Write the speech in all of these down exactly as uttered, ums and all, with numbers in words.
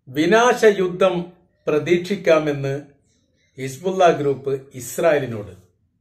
വിനാശയുദ്ധം പ്രതീക്ഷിക്കാമെന്ന് Hezbollah group ഇസ്രായേലിനോട്.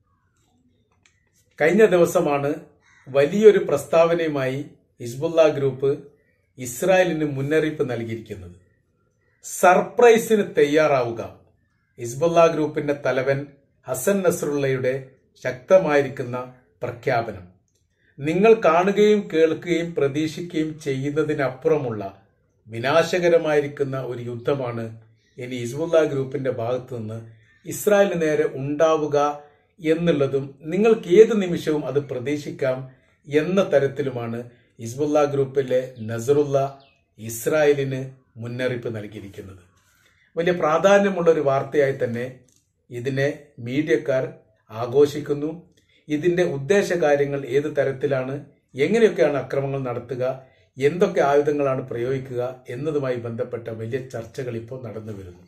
കഴിഞ്ഞ ദിവസമാണ് വലിയൊരു പ്രസ്താവനയുമായി ഹിസ്ബുള്ള ഗ്രൂപ്പ് ഇസ്രായേലിന് മുന്നറിയിപ്പ് നൽകിയിരിക്കുന്നത്. സർപ്രൈസിന് തയ്യാറാവുക. ഹിസ്ബുള്ള ഗ്രൂപ്പിന്റെ തലവൻ ഹസൻ നസ്രുള്ളയുടെ ശക്തമായിരിക്കുന്ന പ്രഖ്യാപനം. നിങ്ങൾ കാണുകയും കേൾക്കുകയും പ്രതീക്ഷിക്കുകയും ചെയ്യുന്നതിനപ്പുറമുള്ള വിനാശകരമായിരിക്കുന്ന ഒരു യുദ്ധമാണ് ഇനി ഹിസ്ബുള്ള ഗ്രൂപ്പിന്റെ ഭാഗത്തു നിന്ന് ഇസ്രായേലിന് നേരെ ഉണ്ടാവുക എന്നുള്ളതും നിങ്ങൾക്ക് ഏത് നിമിഷവും അത് പ്രതീക്ഷിക്കാം എന്ന തരത്തിലുമാണ് ഹിസ്ബുള്ള ഗ്രൂപ്പിലെ നസറുള്ള ഇസ്രായേലിന് മുന്നറിയിപ്പ് നൽകിയിരിക്കുന്നത്. വലിയ പ്രാധാന്യമുള്ള ഒരു വാർത്തയായി തന്നെ ഇതിനെ മീഡിയക്കാർ ആഘോഷിക്കുന്നു. ഇതിന്റെ ഉദ്ദേശകാര്യങ്ങൾ ഏത് തരത്തിലാണ്, എങ്ങനെയൊക്കെയാണ് അക്രമങ്ങൾ നടത്തുക, എന്തൊക്കെ ആയുധങ്ങളാണ് പ്രയോഗിക്കുക എന്നതുമായി ബന്ധപ്പെട്ട വലിയ ചർച്ചകൾ ഇപ്പോൾ നടന്നു വരുന്നു.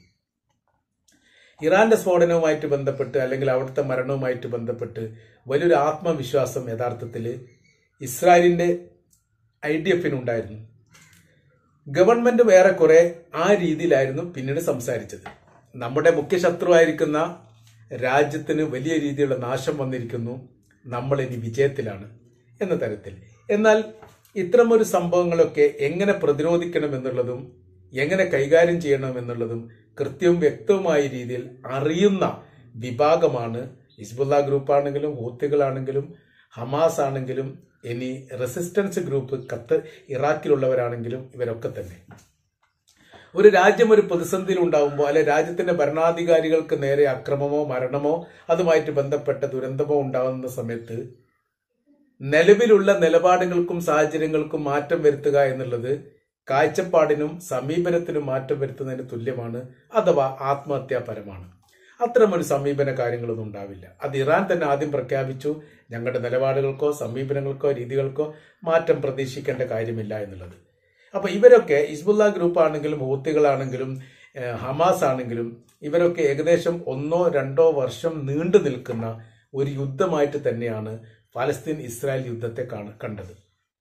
ഇറാന്റെ സ്ഫോടനവുമായിട്ട് ബന്ധപ്പെട്ട് അല്ലെങ്കിൽ അവിടുത്തെ മരണവുമായിട്ട് ബന്ധപ്പെട്ട് വലിയൊരു ആത്മവിശ്വാസം യഥാർത്ഥത്തിൽ ഇസ്രായേലിന്റെ ഐ ഡി എഫിനുണ്ടായിരുന്നു. ഗവൺമെന്റ് ഏറെക്കുറെ ആ രീതിയിലായിരുന്നു പിന്നീട് സംസാരിച്ചത്. നമ്മുടെ മുഖ്യ ശത്രുവായിരിക്കുന്ന രാജ്യത്തിന് വലിയ രീതിയിലുള്ള നാശം വന്നിരിക്കുന്നു, നമ്മൾ ഇനി വിജയത്തിലാണ് എന്ന തരത്തിൽ. എന്നാൽ ഇത്തരമൊരു സംഭവങ്ങളൊക്കെ എങ്ങനെ പ്രതിരോധിക്കണം എന്നുള്ളതും എങ്ങനെ കൈകാര്യം ചെയ്യണം എന്നുള്ളതും കൃത്യവും വ്യക്തവുമായ രീതിയിൽ അറിയുന്ന വിഭാഗമാണ് ഹിസ്ബുള്ള ഗ്രൂപ്പാണെങ്കിലും ഹൂത്തികളാണെങ്കിലും ഹമാസ് ആണെങ്കിലും ഇനി റെസിസ്റ്റൻസ് ഗ്രൂപ്പ് ഖത്തർ ഇറാഖിലുള്ളവരാണെങ്കിലും ഇവരൊക്കെ തന്നെ. ഒരു രാജ്യം ഒരു പ്രതിസന്ധിയിൽ ഉണ്ടാവുമ്പോൾ അല്ലെ രാജ്യത്തിന്റെ ഭരണാധികാരികൾക്ക് നേരെ അക്രമമോ മരണമോ അതുമായിട്ട് ബന്ധപ്പെട്ട ദുരന്തമോ ഉണ്ടാകുന്ന സമയത്ത് നിലവിലുള്ള നിലപാടുകൾക്കും സാഹചര്യങ്ങൾക്കും മാറ്റം വരുത്തുക എന്നുള്ളത് കാഴ്ചപ്പാടിനും സമീപനത്തിനും മാറ്റം വരുത്തുന്നതിന് തുല്യമാണ്, അഥവാ ആത്മഹത്യാപരമാണ്. അത്തരമൊരു സമീപന കാര്യങ്ങളൊന്നും ഉണ്ടാവില്ല. അത് ഇറാൻ തന്നെ ആദ്യം പ്രഖ്യാപിച്ചു, ഞങ്ങളുടെ നിലപാടുകൾക്കോ സമീപനങ്ങൾക്കോ രീതികൾക്കോ മാറ്റം പ്രതീക്ഷിക്കേണ്ട കാര്യമില്ല എന്നുള്ളത്. അപ്പൊ ഇവരൊക്കെ ഹിസ്ബുള്ള ഗ്രൂപ്പ് ആണെങ്കിലും ഹൂത്തികളാണെങ്കിലും ഹമാസ് ആണെങ്കിലും ഇവരൊക്കെ ഏകദേശം ഒന്നോ രണ്ടോ വർഷം നീണ്ടു നിൽക്കുന്ന ഒരു യുദ്ധമായിട്ട് തന്നെയാണ് ഫലസ്തീൻ ഇസ്രായേൽ യുദ്ധത്തെ കണ്ടത്.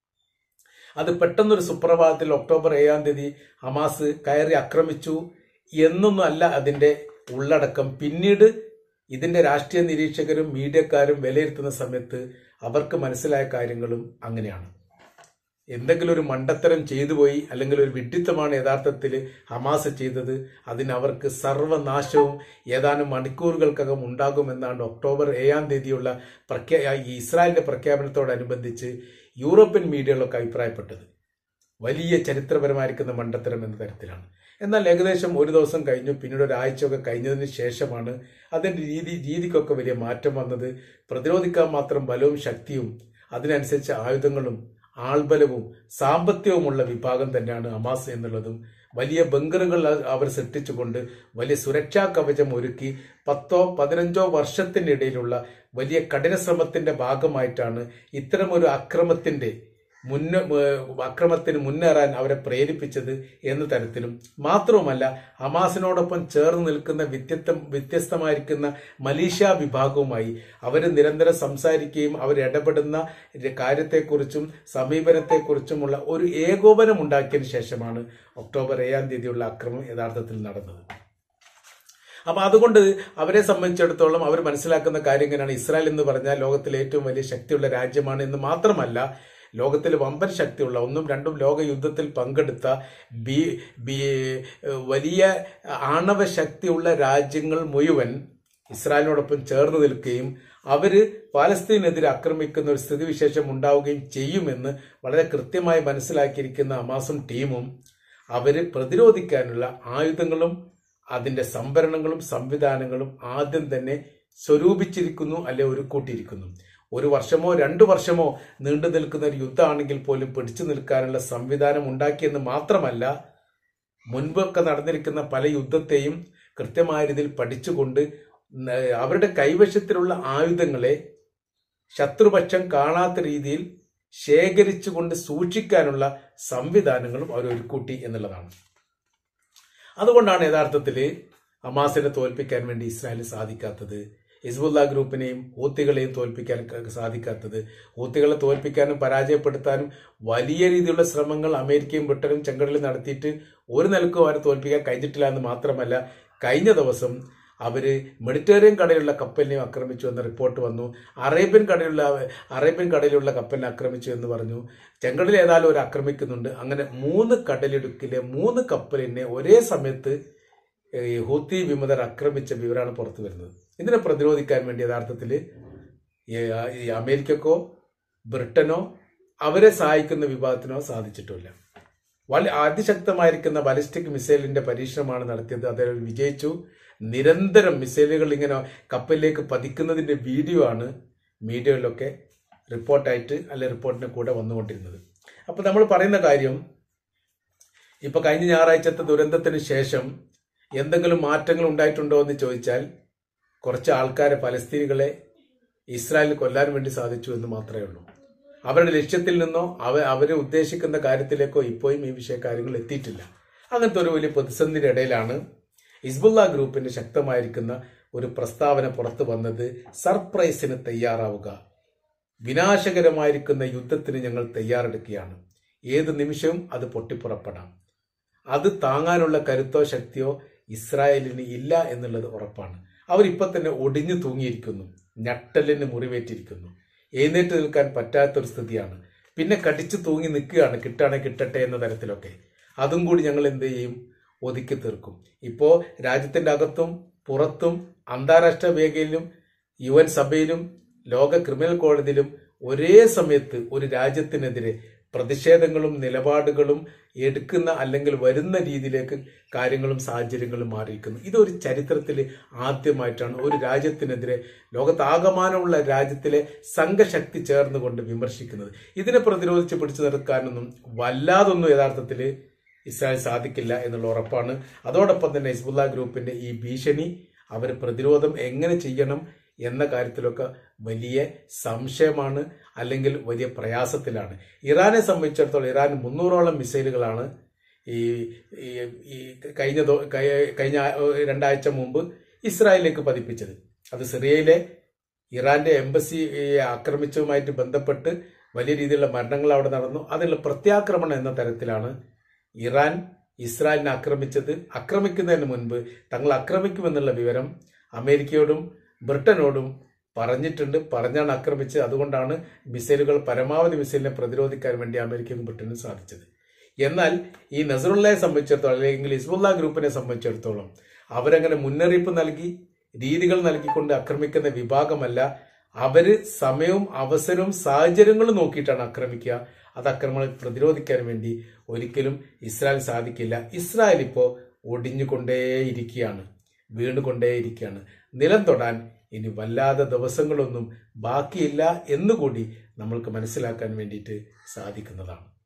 അത് പെട്ടെന്നൊരു സുപ്രഭാതത്തിൽ ഒക്ടോബർ ഏഴാം തീയതി ഹമാസ് കയറി ആക്രമിച്ചു എന്നൊന്നും അല്ല അതിന്റെ ഉള്ളടക്കം. പിന്നീട് ഇതിന്റെ രാഷ്ട്രീയ നിരീക്ഷകരും മീഡിയക്കാരും വിലയിരുത്തുന്ന സമയത്ത് അവർക്ക് മനസ്സിലായ കാര്യങ്ങളും അങ്ങനെയാണ്. എന്തെങ്കിലും ഒരു മണ്ടത്തരം ചെയ്തു പോയി അല്ലെങ്കിൽ ഒരു വിഡ്ഢിത്തമാണ് യഥാർത്ഥത്തിൽ ഹമാസ് ചെയ്തത്, അതിന് അവർക്ക് സർവനാശവും ഏതാനും മണിക്കൂറുകൾക്കകം ഉണ്ടാകുമെന്നാണ് ഒക്ടോബർ ഏഴാം തീയതിയുള്ള പ്രഖ്യാ ഈ ഇസ്രായേലിന്റെ പ്രഖ്യാപനത്തോടനുബന്ധിച്ച് യൂറോപ്യൻ മീഡിയകളൊക്കെ അഭിപ്രായപ്പെട്ടത്. വലിയ ചരിത്രപരമായിരിക്കുന്ന മണ്ടത്തരം എന്ന തരത്തിലാണ്. എന്നാൽ ഏകദേശം ഒരു ദിവസം കഴിഞ്ഞു, പിന്നീട് ഒരാഴ്ചയൊക്കെ കഴിഞ്ഞതിന് ശേഷമാണ് അതിന്റെ രീതി രീതിക്കൊക്കെ വലിയ മാറ്റം വന്നത്. പ്രതിരോധിക്കാൻ മാത്രം ബലവും ശക്തിയും അതിനനുസരിച്ച് ആയുധങ്ങളും ആൾബലവും സാമ്പത്തികവുമുള്ള വിഭാഗം തന്നെയാണ് ഹമാസ് എന്നുള്ളതും വലിയ ബങ്കറുകൾ അവർ സൃഷ്ടിച്ചുകൊണ്ട് വലിയ സുരക്ഷാ കവചം ഒരുക്കി പത്തോ പതിനഞ്ചോ വർഷത്തിനിടയിലുള്ള വലിയ കഠിന ശ്രമത്തിന്റെ ഭാഗമായിട്ടാണ് ഇത്തരമൊരു അക്രമത്തിന്റെ മുന്ന അക്രമത്തിന് മുന്നേറാൻ അവരെ പ്രേരിപ്പിച്ചത് എന്ന തരത്തിലും. മാത്രവുമല്ല ഹമാസിനോടൊപ്പം ചേർന്ന് നിൽക്കുന്ന വ്യത്യസ്ത വ്യത്യസ്തമായിരിക്കുന്ന മലീഷ്യ വിഭാഗവുമായി അവർ നിരന്തരം സംസാരിക്കുകയും അവർ ഇടപെടുന്ന കാര്യത്തെക്കുറിച്ചും സമീപനത്തെക്കുറിച്ചുമുള്ള ഒരു ഏകോപനം ഉണ്ടാക്കിയതിനു ശേഷമാണ് ഒക്ടോബർ ഏഴാം തീയതിയുള്ള അക്രമം യഥാർത്ഥത്തിൽ നടന്നത്. അപ്പൊ അതുകൊണ്ട് അവരെ സംബന്ധിച്ചിടത്തോളം അവർ മനസ്സിലാക്കുന്ന കാര്യം എങ്ങനെയാണ്, ഇസ്രായേൽ എന്ന് പറഞ്ഞാൽ ലോകത്തിലെ ഏറ്റവും വലിയ ശക്തിയുള്ള രാജ്യമാണ് എന്ന് മാത്രമല്ല ലോകത്തിൽ വമ്പൻ ശക്തിയുള്ള ഒന്നും രണ്ടും ലോക യുദ്ധത്തിൽ പങ്കെടുത്ത ബി ബി വലിയ ആണവ ശക്തിയുള്ള രാജ്യങ്ങൾ മുഴുവൻ ഇസ്രായേലിനോടൊപ്പം ചേർന്ന് നിൽക്കുകയും അവര് പാലസ്തീനെതിരെ ആക്രമിക്കുന്ന ഒരു സ്ഥിതിവിശേഷം ഉണ്ടാവുകയും ചെയ്യുമെന്ന് വളരെ കൃത്യമായി മനസ്സിലാക്കിയിരിക്കുന്ന ഹമാസും ടീമും അവര് പ്രതിരോധിക്കാനുള്ള ആയുധങ്ങളും അതിന്റെ സംഭരണങ്ങളും സംവിധാനങ്ങളും ആദ്യം തന്നെ സ്വരൂപിച്ചിരിക്കുന്നു, അല്ലെ ഒരുക്കൂട്ടിയിരിക്കുന്നു. ഒരു വർഷമോ രണ്ടു വർഷമോ നീണ്ടു നിൽക്കുന്ന ഒരു യുദ്ധമാണെങ്കിൽ പോലും പിടിച്ചു നിൽക്കാനുള്ള സംവിധാനം ഉണ്ടാക്കിയെന്ന് മാത്രമല്ല മുൻപൊക്കെ നടന്നിരിക്കുന്ന പല യുദ്ധത്തെയും കൃത്യമായ രീതിയിൽ പഠിച്ചുകൊണ്ട് അവരുടെ കൈവശത്തിലുള്ള ആയുധങ്ങളെ ശത്രുപക്ഷം കാണാത്ത രീതിയിൽ ശേഖരിച്ചുകൊണ്ട് സൂക്ഷിക്കാനുള്ള സംവിധാനങ്ങളും അവർ ഒരുക്കൂട്ടി എന്നുള്ളതാണ്. അതുകൊണ്ടാണ് യഥാർത്ഥത്തിൽ ഹമാസിനെ തോൽപ്പിക്കാൻ വേണ്ടി ഇസ്രായേലിന് സാധിക്കാത്തത്. ഹിസ്ബുല്ല ഗ്രൂപ്പിനെയും ഹൂത്തികളെയും തോൽപ്പിക്കാൻ സാധിക്കാത്തത്. ഹൂത്തികളെ തോൽപ്പിക്കാനും പരാജയപ്പെടുത്താനും വലിയ രീതിയിലുള്ള ശ്രമങ്ങൾ അമേരിക്കയും ബ്രിട്ടനും ചെങ്കടലിൽ നടത്തിയിട്ട് ഒരു നിലക്കും അവരെ തോൽപ്പിക്കാൻ കഴിഞ്ഞിട്ടില്ല എന്ന് മാത്രമല്ല, കഴിഞ്ഞ ദിവസം അവര് മെഡിറ്ററേനിയൻ കടലിലുള്ള കപ്പലിനെയും ആക്രമിച്ചു എന്ന റിപ്പോർട്ട് വന്നു. അറേബ്യൻ കടലിലുള്ള അറേബ്യൻ കടലിലുള്ള കപ്പലിനെ ആക്രമിച്ചു എന്ന് പറഞ്ഞു. ചെങ്കടലിൽ ഏതായാലും ഒരു ആക്രമിക്കുന്നുണ്ട്. അങ്ങനെ മൂന്ന് കടലിടുക്കിലെ മൂന്ന് കപ്പലിനെ ഒരേ സമയത്ത് ഹൂത്തി വിമതർ ആക്രമിച്ച വിവരമാണ് പുറത്തു വരുന്നത്. ഇതിനെ പ്രതിരോധിക്കാൻ വേണ്ടി യഥാർത്ഥത്തിൽ അമേരിക്കക്കോ ബ്രിട്ടനോ അവരെ സഹായിക്കുന്ന വിഭാഗത്തിനോ സാധിച്ചിട്ടില്ല. വളരെ അതിശക്തമായിരിക്കുന്ന ബാലിസ്റ്റിക് മിസൈലിന്റെ പരീക്ഷണമാണ് നടത്തിയത്. അത് വിജയിച്ചു. നിരന്തരം മിസൈലുകൾ ഇങ്ങനെ കപ്പലിലേക്ക് പതിക്കുന്നതിന്റെ വീഡിയോ ആണ് മീഡിയയിലൊക്കെ റിപ്പോർട്ടായിട്ട് അല്ലെ റിപ്പോർട്ടിന്റെ കൂടെ വന്നുകൊണ്ടിരുന്നത്. അപ്പൊ നമ്മൾ പറയുന്ന കാര്യം, ഇപ്പൊ കഴിഞ്ഞ ഞായറാഴ്ചത്തെ ദുരന്തത്തിന് ശേഷം എന്തെങ്കിലും മാറ്റങ്ങൾ ഉണ്ടായിട്ടുണ്ടോ എന്ന് ചോദിച്ചാൽ, കുറച്ച് ആൾക്കാരെ പലസ്തീനികളെ ഇസ്രായേലിൽ കൊല്ലാൻ വേണ്ടി സാധിച്ചു എന്ന് മാത്രമേ ഉള്ളൂ. അവരുടെ ലക്ഷ്യത്തിൽ നിന്നോ അവ അവരെ ഉദ്ദേശിക്കുന്ന കാര്യത്തിലേക്കോ ഇപ്പോഴും ഈ വിഷയ കാര്യങ്ങൾ എത്തിയിട്ടില്ല. അങ്ങനത്തെ ഒരു വലിയ പ്രതിസന്ധിയുടെ ഇടയിലാണ് ഹിസ്ബുല്ല ഗ്രൂപ്പിന്റെ ശക്തമായിരിക്കുന്ന ഒരു പ്രസ്താവന പുറത്തു വന്നത്. സർപ്രൈസിന് തയ്യാറാവുക, വിനാശകരമായിരിക്കുന്ന യുദ്ധത്തിന് ഞങ്ങൾ തയ്യാറെടുക്കുകയാണ്. ഏത് നിമിഷവും അത് പൊട്ടിപ്പുറപ്പെടാം. അത് താങ്ങാനുള്ള കരുത്തോ ശക്തിയോ ഇസ്രായേലിന് ഇല്ല എന്നുള്ളത് ഉറപ്പാണ്. അവരിപ്പൊ തന്നെ ഒടിഞ്ഞു തൂങ്ങിയിരിക്കുന്നു, ഞട്ടലിന് മുറിവേറ്റിരിക്കുന്നു, എഴുന്നേറ്റ് നിൽക്കാൻ പറ്റാത്തൊരു സ്ഥിതിയാണ്. പിന്നെ കടിച്ചു തൂങ്ങി നിൽക്കുകയാണ്, കിട്ടാണെ കിട്ടട്ടെ എന്ന തരത്തിലൊക്കെ. അതും കൂടി ഞങ്ങൾ എന്ത് ചെയ്യും, ഒതുക്കി തീർക്കും. ഇപ്പോ രാജ്യത്തിന്റെ അകത്തും പുറത്തും അന്താരാഷ്ട്ര വേദിയിലും യു എൻ സഭയിലും ലോക ക്രിമിനൽ കോടതിയിലും ഒരേ സമയത്ത് ഒരു രാജ്യത്തിനെതിരെ പ്രതിഷേധങ്ങളും നിലപാടുകളും എടുക്കുന്ന അല്ലെങ്കിൽ വരുന്ന രീതിയിലേക്ക് കാര്യങ്ങളും സാഹചര്യങ്ങളും മാറിയിരിക്കുന്നു. ഇതൊരു ചരിത്രത്തിൽ ആദ്യമായിട്ടാണ് ഒരു രാജ്യത്തിനെതിരെ ലോകത്താകമാനമുള്ള രാജ്യത്തിലെ സംഘശക്തി ചേർന്നുകൊണ്ട് വിമർശിക്കുന്നത്. ഇതിനെ പ്രതിരോധിച്ച് പിടിച്ചു നിർത്താനൊന്നും വല്ലാതൊന്നും യഥാർത്ഥത്തിൽ ഇസ്രായേൽ സാധിക്കില്ല എന്നുള്ള ഉറപ്പാണ്. അതോടൊപ്പം തന്നെ ഹിസ്ബുല്ല ഗ്രൂപ്പിന്റെ ഈ ഭീഷണി, അവർ പ്രതിരോധം എങ്ങനെ ചെയ്യണം എന്ന കാര്യത്തിലൊക്കെ വലിയ സംശയമാണ്, അല്ലെങ്കിൽ വലിയ പ്രയാസത്തിലാണ്. ഇറാനെ സംബന്ധിച്ചിടത്തോളം ഇറാൻ മുന്നൂറോളം മിസൈലുകളാണ് ഈ ഈ കഴിഞ്ഞ കഴിഞ്ഞ രണ്ടാഴ്ച മുമ്പ് ഇസ്രായേലിലേക്ക് പതിപ്പിച്ചത്. അത് സിറിയയിലെ ഇറാന്റെ എംബസി ആക്രമിച്ചതുമായിട്ട് ബന്ധപ്പെട്ട് വലിയ രീതിയിലുള്ള മരണങ്ങൾ അവിടെ നടന്നു. അതിനുള്ള പ്രത്യാക്രമണം എന്ന തരത്തിലാണ് ഇറാൻ ഇസ്രായേലിനെ ആക്രമിച്ചത്. ആക്രമിക്കുന്നതിന് മുൻപ് തങ്ങൾ ആക്രമിക്കുമെന്നുള്ള വിവരം അമേരിക്കയോടും ബ്രിട്ടനോടും പറഞ്ഞിട്ടുണ്ട്. പറഞ്ഞാണ് ആക്രമിച്ചത്. അതുകൊണ്ടാണ് മിസൈലുകൾ പരമാവധി മിസൈലിനെ പ്രതിരോധിക്കാൻ വേണ്ടി അമേരിക്കയ്ക്കും ബ്രിട്ടനും സാധിച്ചത്. എന്നാൽ ഈ നസറുള്ളയെ സംബന്ധിച്ചിടത്തോളം അല്ലെങ്കിൽ ഹിസ്ബുല്ല ഗ്രൂപ്പിനെ സംബന്ധിച്ചിടത്തോളം അവരങ്ങനെ മുന്നറിയിപ്പ് നൽകി രീതികൾ നൽകിക്കൊണ്ട് ആക്രമിക്കുന്ന വിഭാഗമല്ല. അവര് സമയവും അവസരവും സാഹചര്യങ്ങളും നോക്കിയിട്ടാണ് ആക്രമിക്കുക. അത് ആക്രമണം പ്രതിരോധിക്കാൻ വേണ്ടി ഒരിക്കലും ഇസ്രായേൽ സാധിക്കില്ല. ഇസ്രായേൽ ഇപ്പോൾ ഒടിഞ്ഞുകൊണ്ടേയിരിക്കുകയാണ്, വീണുകൊണ്ടേയിരിക്കുകയാണ്. നിലം തൊടാൻ ഇനി വല്ലാതെ ദിവസങ്ങളൊന്നും ബാക്കിയില്ല എന്നുകൂടി നമ്മൾക്ക് മനസ്സിലാക്കാൻ വേണ്ടിയിട്ട് സാധിക്കുന്നതാണ്.